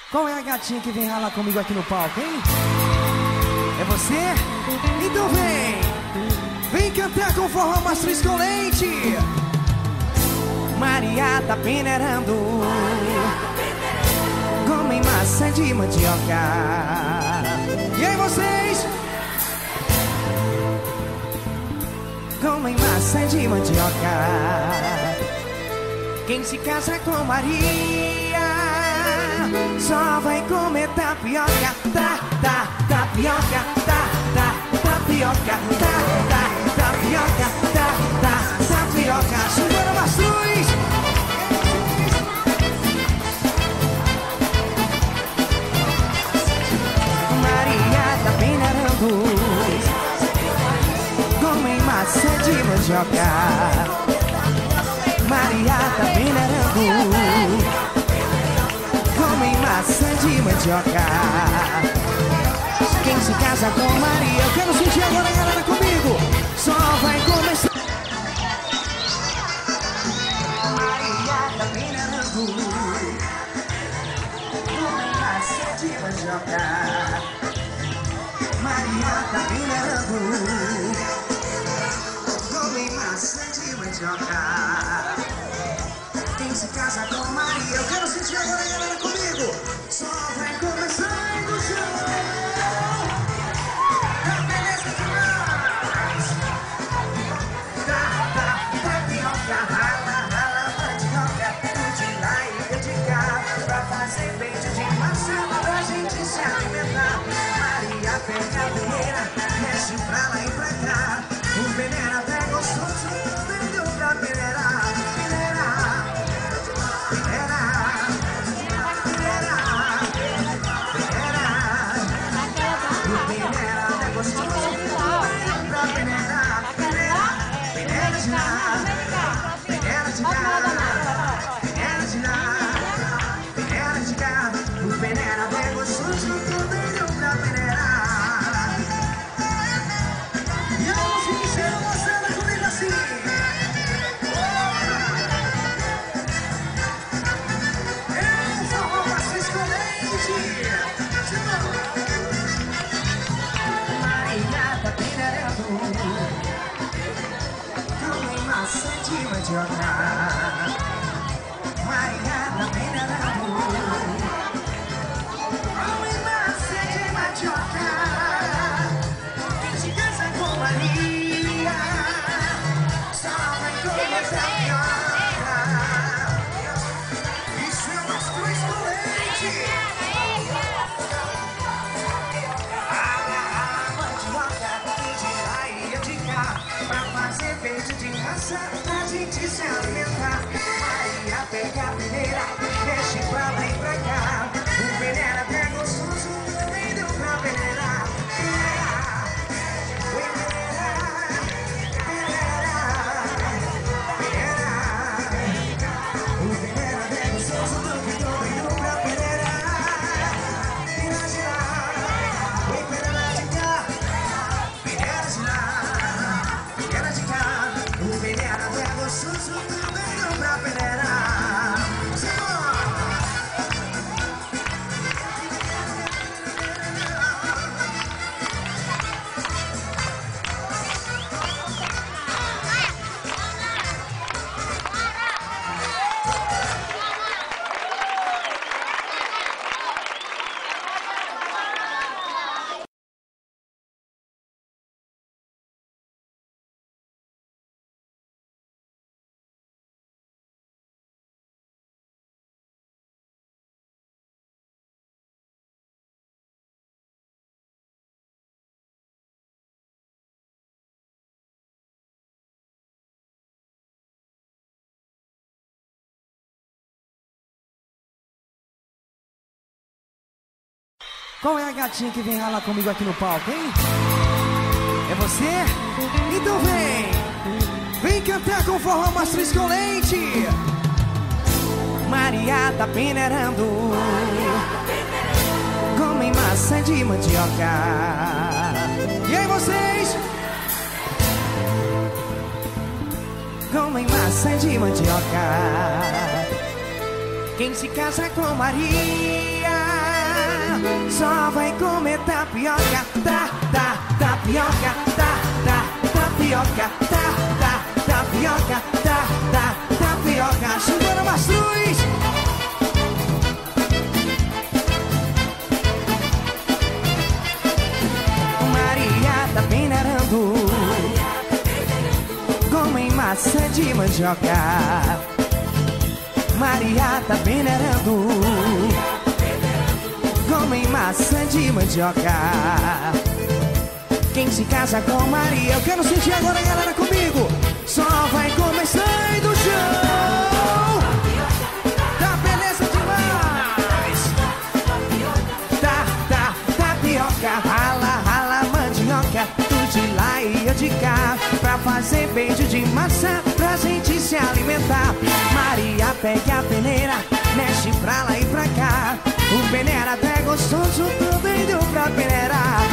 Qual é a gatinha que vem ralar comigo aqui no palco, hein? É você? Então vem! Vem cantar com forró mastruz com leite! Maria tá peneirando, comem maçã de mandioca. E aí vocês? Comem maçã de mandioca. Quem se casa com Maria só vai comer tapioca. Tapioca, tapioca, tapioca, tapioca. Segura maçuz! Maria tá peneirando, comem maçã de mandioca. Maria tá peneirando, comem maçã de mandioca. Quem se casa com Maria, eu quero sentir agora a galera comigo. Só vai começar. Maria tá peneirando, comem maçã de mandioca. Maria tá peneirando, comem maçã de mandioca. Quem se casa com Maria, eu quero sentir agora a galera comigo. Só vai começar no chão. A beleza demais. Tapioca, rala, mandioca. Tudo de lá e de cá, pra fazer peito de maçã, pra gente se alimentar. Maria pega a peneira, mexe pra lá e pra cá. O peneira até gostoso, vendeu pra peneirar. Maria tá peneirando, comem maçã de mandioca. Quem se casa com Maria só vai comer tapioca. Isso é mastruz com leite. Rala, mandioca, de lá e de cá, pra fazer peito de maçã, pra gente se alimentar. Maria pega a peneira, mexe pra lá e pra cá. O peneira até gostoso, nem deu pra peneirar. O peneira até gostoso, nem deu pra peneirar. Peneira de lá, oi peneira de cá. Peneira de lá, peneira de cá. O peneira até gostoso, nem deu pra peneirar. Qual é a gatinha que vem ralar comigo aqui no palco, hein? É você? Então vem! Vem cantar com forró mastruz com leite! Maria tá peneirando, comem maçã de mandioca. E aí vocês? Comem maçã de mandioca. Quem se casa com Maria comer tapioca, tapioca, tapioca, tapioca, tapioca. Segura, Mastruz. Maria tá peneirando, comem maçã de mandioca. Maria tá peneirando, comem maçã de mandioca. Quem se casa com Maria, eu quero sentir agora a galera comigo. Só vai começando o show. Tá beleza demais. Tapioca, rala mandioca, tu de lá e eu de cá, pra fazer beijo de maçã, pra gente se alimentar. Maria pega a peneira, mexe pra lá e pra cá. O peneira até gostoso, tudo indo pra peneirar.